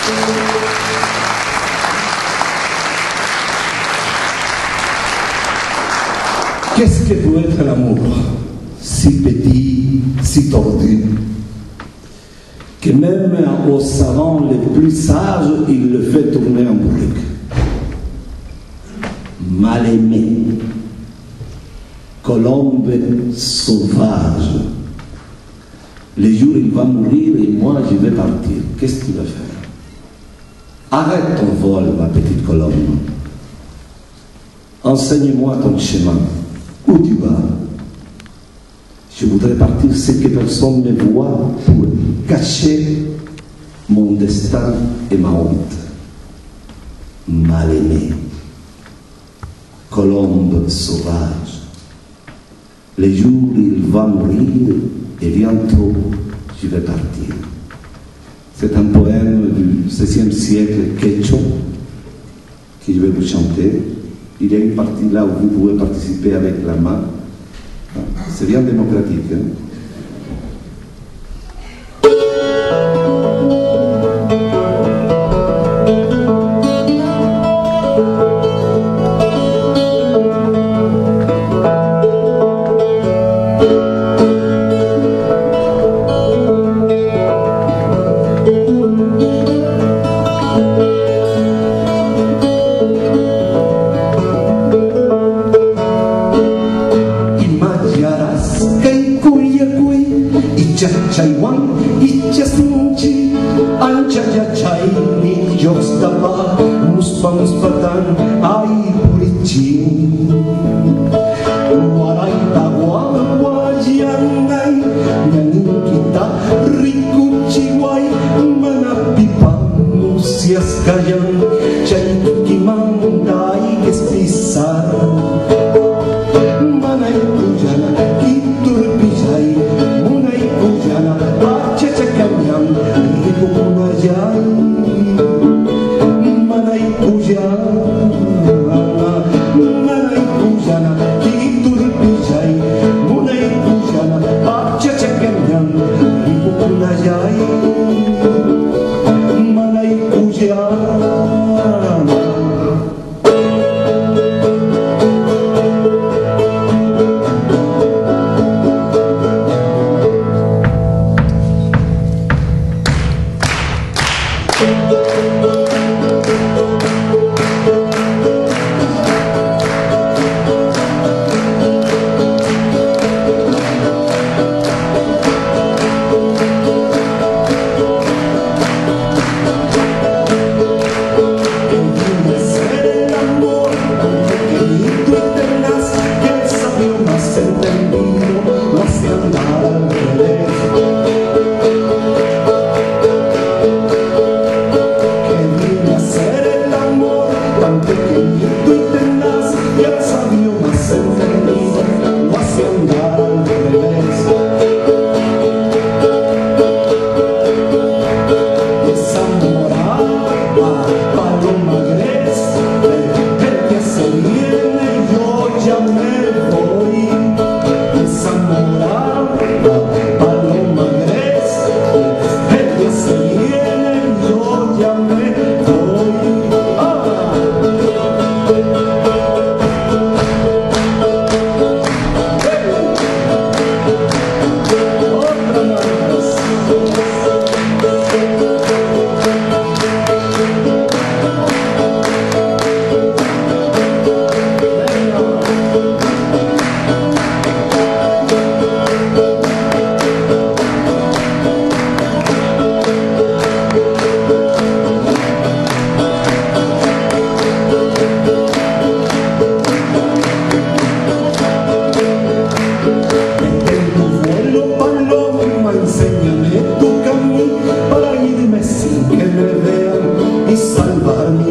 Qu'est-ce que peut être l'amour, si petit, si tordu, que même aux savants les plus sages, il le fait tourner en bourrique. Mal aimé, colombe sauvage. Les jours il va mourir et moi je vais partir. Qu'est-ce que tu vas faire? Arrête ton vol, ma petite colombe. Enseigne-moi ton chemin. Où tu vas? Je voudrais partir sans que personne me voie pour cacher mon destin et ma honte. Mal aimé, colombe sauvage. Les jours il va mourir et bientôt je vais partir. C'est un poème du XVIe siècle quechua que je vais vous chanter. Il y a une partie là où vous pouvez participer avec la main. C'est bien démocratique. Hein? Chaiwan, Ichasunchi, Anchayachay, ni Yostapa, Muspatan, Ay Purichin. Waraitagua, Guayanay, Yanikita, Rikuchiway, Manapipa, Musias Kayan, Chaykimanda, Ikespisa. Manay Pujana, Kiturpijay, Pujana, Achachakanyam, Rikupunayay, Manay Pujana, Manay Pujana, Kiturpijay, Munay Pujana, Achachakanyam, Rikupunayay, Manay Pujana. Enséñame tu camino para irme sin que me vean y salvarme.